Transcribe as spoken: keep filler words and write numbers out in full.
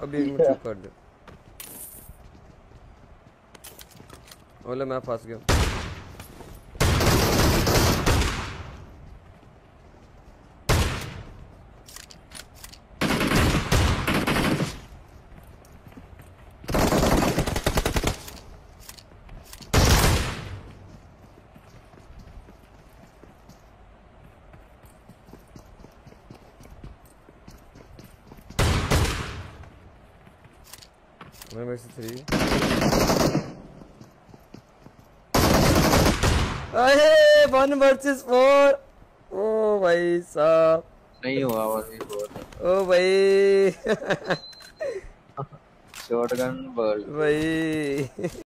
अभी एक मिनट चुप कर दे। ओले मैं फंस गया। मैं में से थ्री। अरे वन वर्सेस फोर। ओ भाई साहब नहीं हुआ वही फोर। ओ भाई शॉटगन बर्ड भाई